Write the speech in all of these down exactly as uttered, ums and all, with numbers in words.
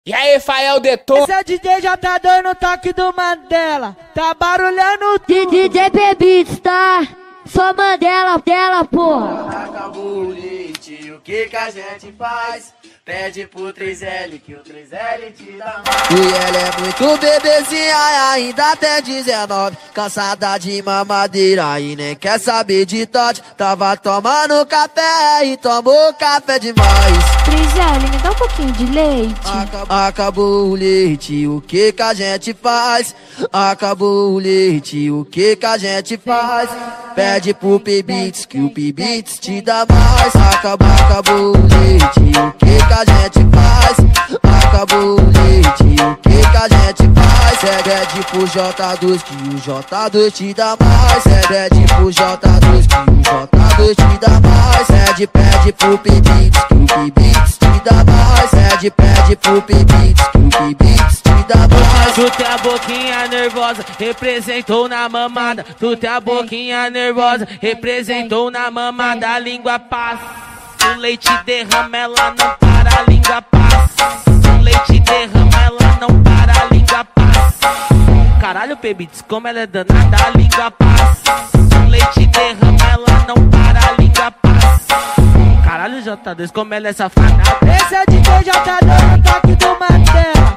E aí, Fael Deton? Esse é D J já tá dando o toque do Mandela, tá barulhando tudo. D J Beats, tá? Só Mandela, dela, porra. Acabou o leite, o que que a gente faz? Pede pro três L que o três L te dá mais. O ela é muito bebezinha, ainda até dezenove. Cansada de mamadeira e nem quer saber de tote. Tava tomando café e tomou café demais. três L, me dá um pouquinho de leite. Acabou, acabou o leite, o que que a gente faz? Acabou o leite, o que que a gente faz? Pede pro P-Beats que o P-Beats te dá mais. Acabou, acabou o leite, o que que a gente faz? Acabou o leite, o que que a gente faz? Pede pro J dois que o J dois te dá mais. Pede pro J dois que o J dois te dá mais. Pede, pede pro P-Beats que o P-Beats te dá mais. Pede, pede pro P-Beats que o P-Beats te dá mais. Tu tem a boquinha nervosa, representou na mamada. Tu tem a boquinha nervosa, representou na mamada. A língua passa, o leite derrama, ela não para, a língua passa. O leite derrama, ela não para, a língua passa. Caralho, P-Beats, como ela é danada, a língua passa. O leite derrama, ela não para, a língua passa. Caralho, J dois, como ela é safada. Esse é D J já tá dando o toque do Mandela,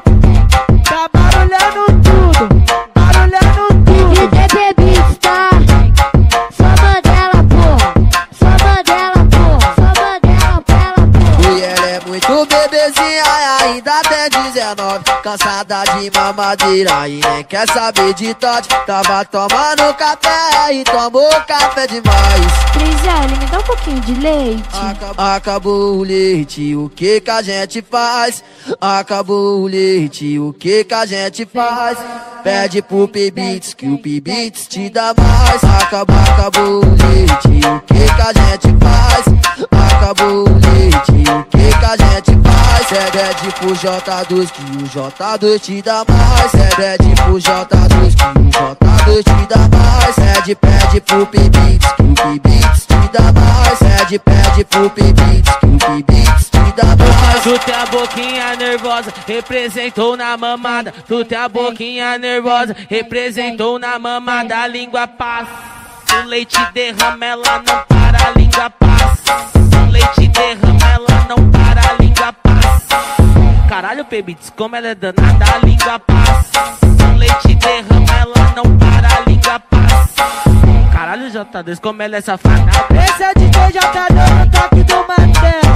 tá barulhando tudo, barulhando tudo. D J Beats, tá? Só Mandela, porra. Só Mandela, porra. Só Mandela, ela, porra. E ela é muito bebezinha, ainda até dezenove. Cansada de mamadeira e nem quer saber de tote. Tava tomando café e tomou café demais. três L, me dá um pouquinho de leite. Acabou, acabou o leite, o que que a gente faz? Acabou o leite, o que que a gente faz? Pede pro P-Beats que o P-Beats te dá mais. Acabou, acabou o leite, o que que a gente faz? Acabou o leite, o que que a gente faz? Pede pro J dois que o J dois te dá mais. Pede pro J dois que o J dois te dá mais. Pede, pede pro P-Beats que o P-Beats te dá mais. Pede, pede pro P-Beats que o P-Beats te dá mais. Tu tem a boquinha nervosa, representou na mamada. Tu tem a boquinha nervosa, representou na mamada. A língua passa, o leite derrama, ela não para, a língua passa. O leite derrama, ela não para, a língua passa. Caralho, P-Beats, como ela é danada, a língua passa. O leite derrama, ela não para, a língua passa. Caralho, J dois, como ela é safada. Esse é D J já tá dando o toque do Mandela,